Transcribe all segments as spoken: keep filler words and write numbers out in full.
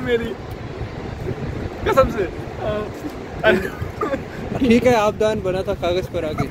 मेरी कसम से। ठीक है, आप दान बना था कागज पर आगे।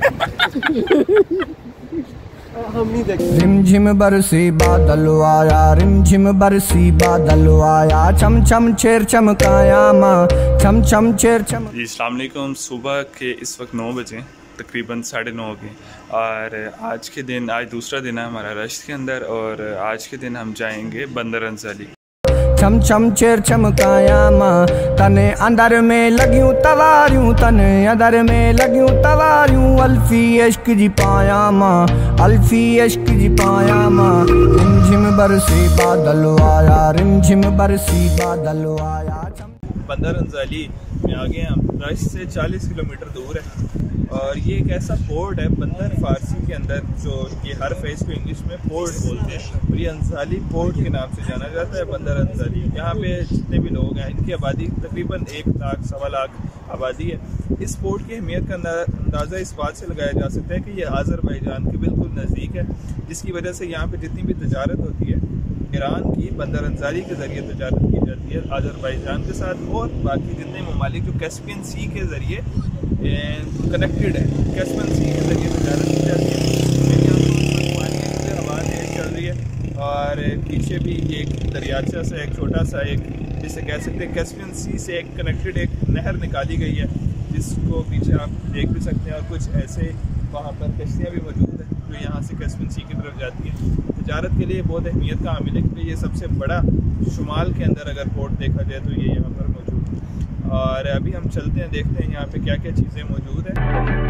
हम नहीं देखते। रिमझिम बरसी बादल आया, रिमझिम बरसी बादल आया, छम छम छेर चमकाया माँ, छम छम छेर चम। जी अस्सलाम वालेकुम। सुबह के इस वक्त नौ बजे तकरीबन साढ़े नौ हो गए और आज के दिन, आज दूसरा दिन है हमारा रश्त के अंदर और आज के दिन हम जाएंगे बंदर अंजाली। छम छम छेर चमकाया माँ, तने अंदर में लगियूं तवारियूं, तने अंदर में लगियूं तवारियूं, अल्फी इश्क जी पाया माँ, अल्फी इश्क जी पाया माँ। रिमझिम बरसी बादल आया, रिमझिम बरसी बादल आया। बंदर अंजाली में आ गए हम। रश्त से चालीस किलोमीटर दूर है और ये एक ऐसा पोर्ट है, बंदर फारसी के अंदर जो ये हर फेस को इंग्लिश में पोर्ट बोलते हैं और ये अंजाली पोर्ट के नाम से जाना जाता है। बंदर अंजाली, यहाँ पे जितने भी लोग हैं इनकी आबादी तकरीबन एक लाख सवा लाख आबादी है। इस पोर्ट की अहमियत का अंदाज़ा इस बात से लगाया जा सकता है कि ये आज़रबाईजान के बिल्कुल नज़दीक है, जिसकी वजह से यहाँ पे जितनी भी तजारत होती है ईरान की बंदर अंजाली के ज़रिए तजारत की जाती है आज़रबाईजान के साथ, और बाकी जितने ममालिक जो कैस्पियन सी के ज़रिए कनेक्टेड है, कैस्पियन सी के ज़रिए तजारत की जाती है। मेरे यहाँ पानी की हवा तेज चल रही है और पीछे भी एक दरियाचा सा, एक छोटा सा, एक जिसे कह सकते हैं कैस्पियन सी से एक कनेक्टेड एक नहर निकाली गई है, जिसको पीछे आप देख भी सकते हैं। और कुछ ऐसे वहाँ पर कश्तियाँ भी मौजूद हैं जो यहाँ से कैस्पियन सी की तरफ जाती हैं। तजारत के लिए बहुत अहमियत का हामिल है क्योंकि ये सबसे बड़ा शुमाल के अंदर अगर पोर्ट देखा जाए तो ये यहाँ पर मौजूद है। और अभी हम चलते हैं, देखते हैं यहाँ पे क्या क्या चीज़ें मौजूद हैं।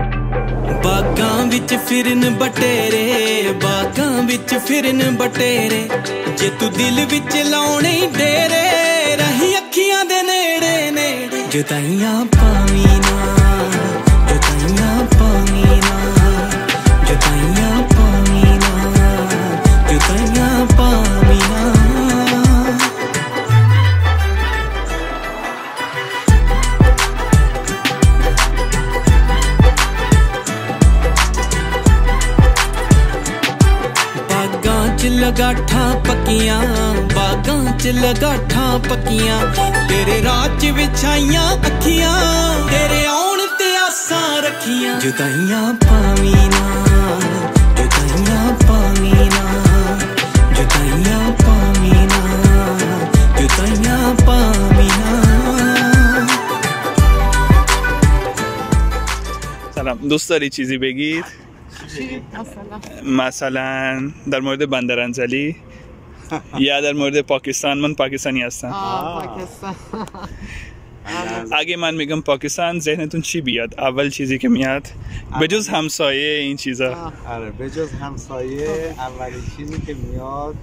बागां विच फिरन बटेरे, बागां विच फिरन बटेरे, जे तू दिल विच लाउणे डेरे, रही अखियां दे नेड़े नेड़े, जुदाइयां पावी ना, जुदाइयां पावी ना, जुदाइयां पावी ना, जुदाइयां पावी ना। लगाठा पकियां, बागां च लगाठा पकियां, तेरे राह च विछाइयां अखियां, तेरे आउण ते आसां रखियां, जुदाइयां पावी ना, जुदाइयां पावी ना, जुदाइयां पावी ना, जुदाइयां पावी ना। سلام دوست داری چیزی بگید؟ مثلا در مورد بندر انزلی یا در مورد پاکستان؟ من پاکستانی هستم. پاکستان. اگه من میگم پاکستان ذهنتون چی بیاد؟ اول چیزی که میاد بجز همسایه این چیزا. آره بجز همسایه اولین چیزی که میاد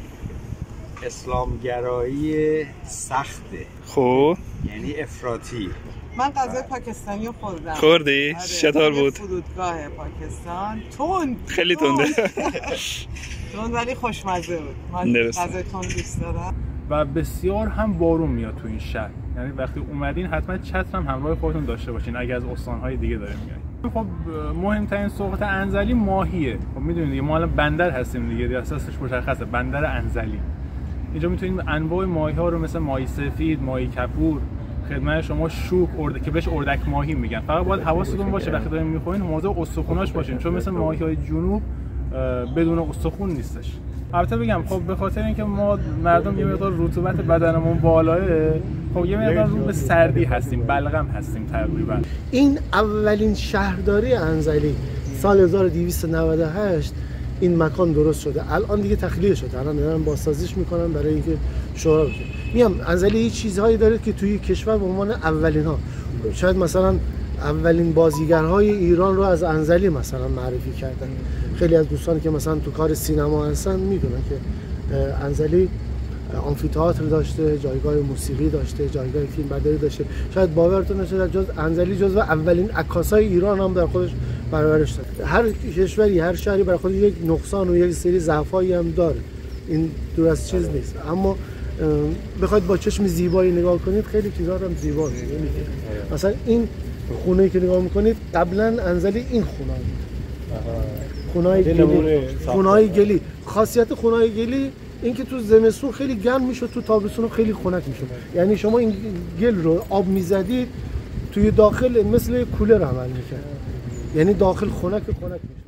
اسلامگرایی سخته. خب یعنی افراطی. من غذای پاکستانی رو خوردم. خوردی؟ چطور بود؟ فرودگاه پاکستان تند، خیلی تنده. تند ولی خوشمزه بود. من غذای تند دوست دارم. و بسیار هم بارون میاد تو این شهر، یعنی وقتی اومدین حتما چتر هم همراه خودتون داشته باشین اگه از استان‌های دیگه دارین میایین. خب مهمترین سوقات انزلی ماهیه. خب میدونید دیگه ما الان بندر هستیم دیگه، اساسش مشخصه، بندر انزلی. اینجا میتونید انواع ماهی‌ها رو مثل ماهی سفید، ماهی کپور خدمت شما، شوک، ارد که بهش اردک ماهی میگن. فقط باید حواستون باشه وقتی دارین میخورین مواظب استخوناش باشین، چون مثل ماهی‌های جنوب بدون استخون نیستش. البته بگم خب به خاطر اینکه ما مردم یه مقدار رطوبت بدنمون بالاه، خب یه مقدار رو به سردی هستیم، بلغم هستیم تقریبا. این اولین شهرداری انزلی سال هزار و دویست و نود و هشت این مکان درست شده. الان دیگه تخلیه شده، الان دارن بازسازیش میکنن برای اینکه شورا بشه. میگم انزلی یه چیزهایی داره که توی کشور به عنوان اولین ها، شاید مثلا اولین بازیگرهای ایران رو از انزلی مثلا معرفی کردن. خیلی از دوستانی که مثلا تو کار سینما هستن میدونن که انزلی آمفی‌تئاتر داشته، جایگاه موسیقی داشته، جایگاه فیلم برداری داشته. شاید باورتون نشه جز انزلی جزو اولین عکاسای ایران هم در خودش پرورش داده. هر کشوری، هر شهری برای خودش یک نقصان و یک سری ضعفایی هم داره، این دور از چیز نیست. اما بخواید با چشم زیبایی نگاه کنید خیلی چیزا رو هم زیبا می‌بینید. مثلا این خونه‌ای که نگاه می‌کنید قبلا انزلی این خونه بود. خونه‌های گلی. خونه‌های گلی. خاصیت خونه‌های گلی اینکه تو زمستون خیلی گرم میشد، تو تابستون خیلی خنک میشد. یعنی شما این گل رو آب میزدید توی داخل مثل کولر عمل میکرد، یعنی داخل خنک خنک میشد.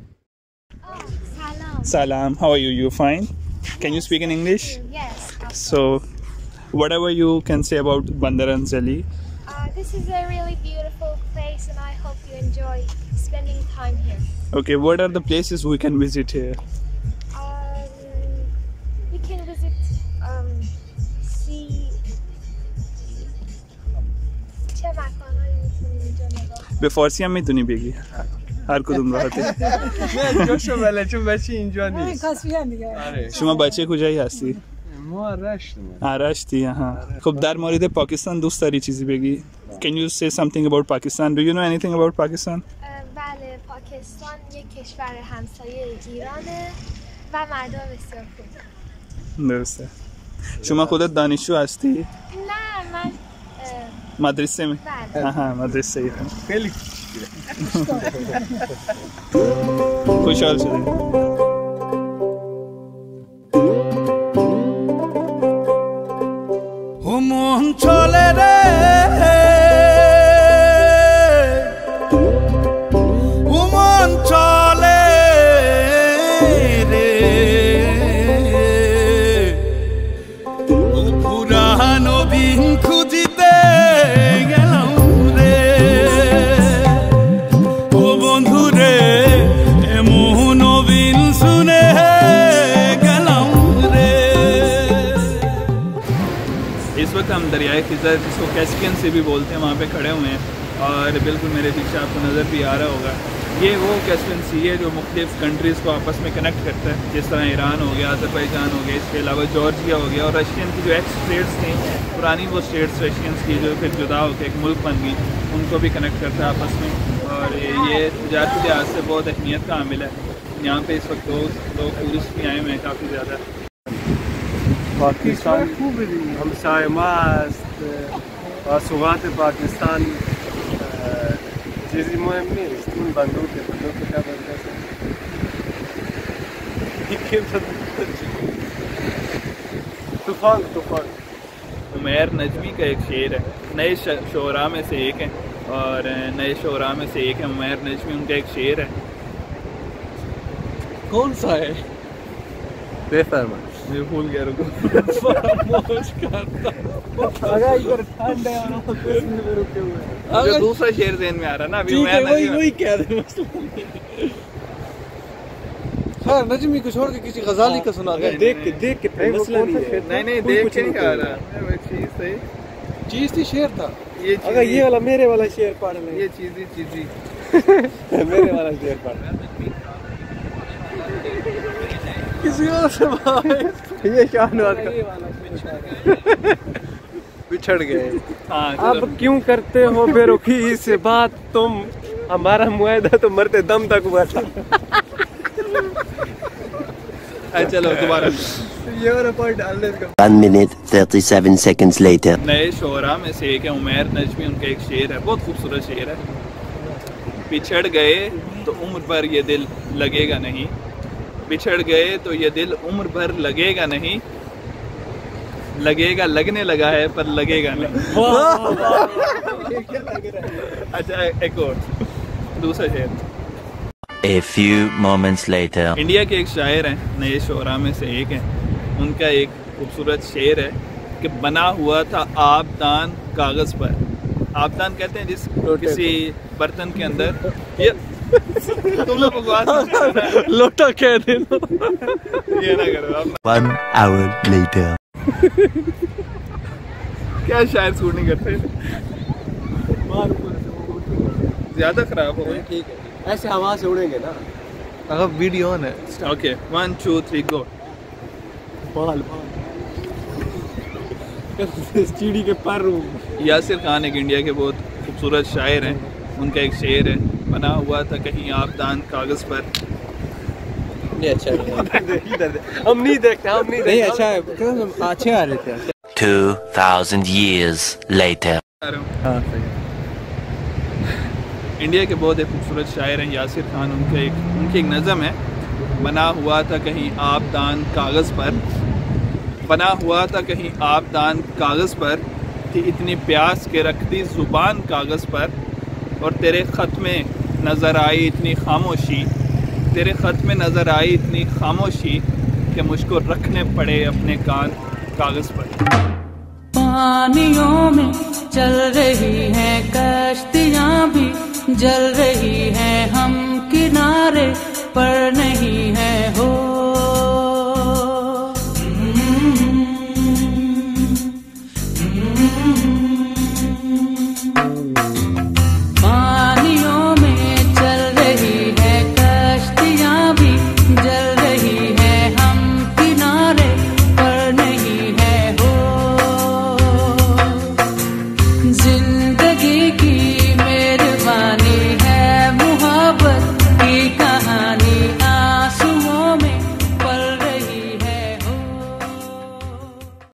Salam, how are you? You fine? Can you speak in English? Yes. So, whatever you can say about Bandar Anzali. Uh, this is a really beautiful place and I hope you enjoy spending time here. Okay, what are the places we can visit here? Um, we can visit, um, see... چه مکانهایی میتونیم اینجا نگاه؟ به فارسی هم میتونی بگی هر کدوم راحته. نه جاشو بله چون بچه اینجا نیست. کاسپیان دیگه. شما بچه کجایی هستی؟ ما رشتیم. رشتی ها. خب در مورد پاکستان دوست داری چیزی بگی؟ Can you say something about Pakistan? Do you know anything about Pakistan? بله، پاکستان یک کشور همسایه ایرانه و مردم بسیار خوب. درسته. شما خودت دانشجو هستی؟ نه من مدرسه می؟ بله. آها مدرسه ای. خیلی خوشحال شدیم. همون چاله ره همون چاله ره او پورانو بین کودیده گلم ره او بندو ره امونو بین سونه इस वक्त हम दरियाए खिज़र जिसको Caspian से भी बोलते हैं वहाँ पे खड़े हुए हैं और बिल्कुल मेरे पीछे आपको नज़र भी आ रहा होगा। ये वो कैस्पियन सी है जो मुख्तलिफ कंट्रीज़ को आपस में कनेक्ट करता है, जिस तरह ईरान हो गया, अज़रबैजान हो गया, इसके अलावा जॉर्जिया हो गया और रशियन की जो एक्स स्टेट्स थी पुरानी वो स्टेट्स रशियंस की जो फिर जुदा होकर एक मुल्क बन गई, उनको भी कनेक्ट करता है आपस में। और ये तजारती लिहाज से बहुत अहमियत का हामिल है। यहाँ पर इस वक्त लोग टूरिस्ट भी आए हुए हैं काफ़ी ज़्यादा। پاکستان همسایه ما است و ثروت پاکستان چیزی مهم نیست. این بندوق بندوق کجا بنده است؟ तूफान तूफान उमैर नजमी का एक शेर है, नए शोरा में से एक है और नए शोरा में से एक है उमैर नजमी, उनका एक शेर है। कौन सा है? बेफरमा मैं भूल गया, रुको। अगर इधर ठंड है और में रुके हुए हैं। अगर दूसरा शेर ज़हन में आ रहा ना अभी मैं वही वही कह रहे हैं। हाँ नजमी को छोड़ के किसी गजाली का सुना दे। देख के देख के मसला नहीं है। नहीं नहीं देख के नहीं आ रहा, चीज थी चीज थी शेर था। ये अगर ये वाला मेरे वाला शेर पढ़ ले, ये चीज ही चीज ही मेरे वाला शेर पढ़ किसी और से ये शाहनवाज का बिछड़ गए। हाँ अब क्यों करते हो बेरुखी से बात तुम, हमारा मुआहदा तो मरते दम तक हुआ था। चलो दोबारा ये वाला पॉइंट डाल दे इसका। one minute thirty-seven seconds later. नए शोरा में से एक है उमैर नजमी, उनका एक शेर है, बहुत खूबसूरत शेर है। बिछड़ गए तो उम्र भर ये दिल लगेगा नहीं, बिछड़ गए तो ये दिल उम्र भर लगेगा नहीं, लगेगा लगने लगा है पर लगेगा नहीं। अच्छा एक और दूसरा शेर। A few moments later. India के एक शायर हैं, नए शोरा में से एक हैं, उनका एक खूबसूरत शेर है कि बना हुआ था आबदान कागज़ पर। आबदान कहते हैं जिस किसी बर्तन के अंदर ये तुम लोग लोटा कह देना। ये ना करो आप। One hour later. क्या शायर सूट नहीं करते, ज्यादा खराब हो गए। ठीक है ऐसे हवा से उड़ेंगे ना। अगर वीडियो ऑन है। Okay one two three go. बाल बाल चीड़ी के पर। यासिर खान एक इंडिया के बहुत खूबसूरत शायर हैं, उनका एक शेर है, बना हुआ था कहीं आबदान कागज़ पर। ये अच्छा है। हम नहीं देखते हम नहीं नहीं अच्छा है, अच्छे आ रहे थे। Two thousand years later. हाँ सही। इंडिया के बहुत एक खूबसूरत शायर हैं यासिर खान, उनका एक उनकी एक नज़म है, बना हुआ था कहीं आबदान कागज़ पर, बना हुआ था कहीं आबदान कागज़ पर, कि इतनी प्यास के रख दी ज़ुबान कागज़ पर, और तेरे ख़त में नज़र आई इतनी खामोशी, तेरे ख़त में नज़र आई इतनी खामोशी कि मुझको रखने पड़े अपने कान कागज़ पर। पानियों में चल रही हैं कश्तियाँ भी जल रही हैं, हम किनारे पर नहीं हैं हो।